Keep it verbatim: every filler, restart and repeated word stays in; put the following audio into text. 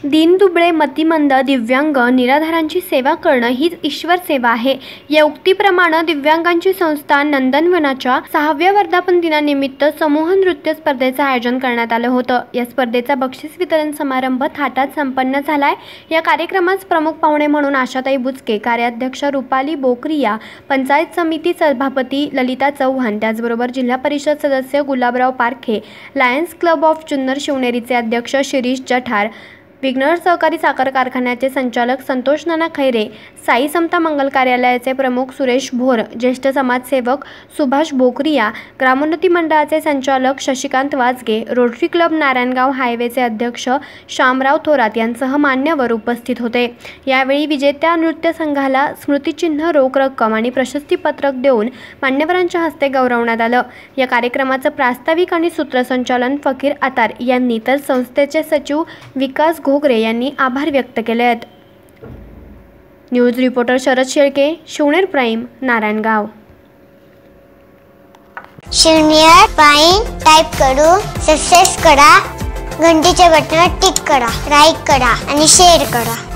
दीनदुबळे, मतिमंद, दिव्यांग, निराधारांची सेवा करणं हीच ईश्वर सेवा आहे. या उक्तीप्रमाणे दिव्यांगांची संस्था नंदनवनाच्या सहाव्या वर्धापन दिनानिमित्त समूह नृत्य स्पर्धेचं आयोजन करण्यात आलं होतं. या स्पर्धेचा बक्षीस वितरण समारंभ थाटात संपन्न झालाय. या कार्यक्रमास प्रमुख पाहुणे म्हणून आशाताई बुचके, कार्याध्यक्ष रुपाली बोकरिया, पंचायत समिती सभापती ललिता चव्हाण, त्याचबरोबर जिल्हा परिषद सदस्य Gulabrao Parkhe, lions club of Junnar शिवनेरीचे अध्यक्ष शिरीष जठार, विघ्नर सहकारी साखर कारखान्याचे संचालक संतोष नाना खैरे, साई समता मंगल कार्यालयाचे प्रमुख सुरेश भोर, ज्येष्ठ समाजसेवक सुभाष बोकरिया, ग्रामोन्नती मंडळाचे संचालक शशिकांत वाजगे, रोटरी क्लब नारायणगाव हायवेचे अध्यक्ष शामराव थोरात यांसह मान्यवर उपस्थित होते. यावेळी विजेत्या नृत्य संघाला स्मृतिचिन्ह, रोख रक्कम आणि प्रशस्तीपत्रक देऊन मान्यवरांच्या हस्ते गौरवण्यात आलं. या कार्यक्रमाचं प्रास्ताविक आणि सूत्रसंचालन फकीर अतार यांनी तर संस्थेचे सचिव विकास घोगरे यांनी आभार व्यक्त केले आहेत. News reporter Sharad Shelke, Shivner prime, Narayangaon. Shivner prime type करू सबस्क्राइब करा, घंटीच्या बटनावर टिक करा, लाईक करा आणि शेअर करा.